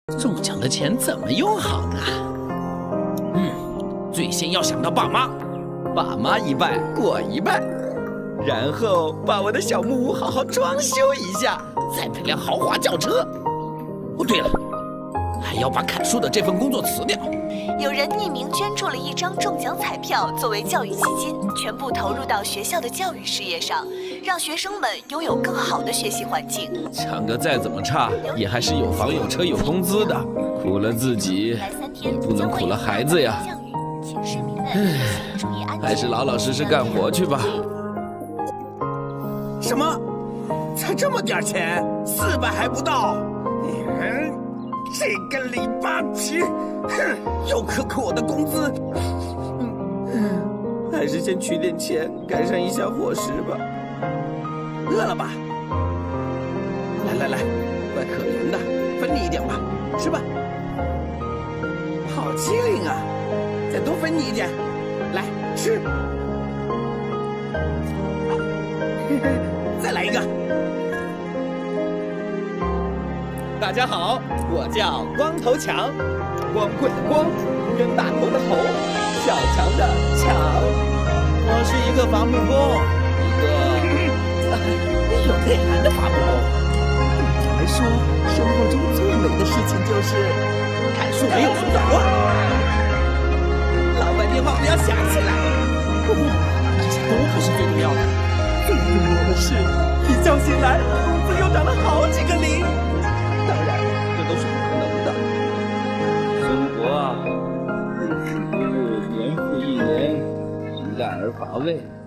中奖的钱怎么用好呢？最先要想到爸妈，爸妈一半，我一半，然后把我的小木屋好好装修一下，再买辆豪华轿车。哦，对了，还要把砍树的这份工作辞掉。 有人匿名捐助了一张中奖彩票作为教育基金，全部投入到学校的教育事业上，让学生们拥有更好的学习环境。 唱歌再怎么差，也还是有房有车有工资的，苦了自己，也不能苦了孩子呀。还是老老实实干活去吧。 什么？才这么点钱？400还不到？这个李八皮，又克扣我的工资。还是先取点钱改善一下伙食吧。饿了吧？来，怪可怜的，分你一点吧，吃吧。好机灵啊！再多分你一点，来吃。再来一个。 大家好，我叫光头强，光棍的光，冤大头的头，小强的强。我是一个伐木工，一个有内涵的伐木工。对我来说，生活中最美的事情就是砍树没有手短袜。老板电话不要响起来，这些都不是最重要的，最重要的是一觉醒来，工资又涨了好几个零。当然，这都是不可能的。 生活啊，日复一日，年复一年，平淡而乏味。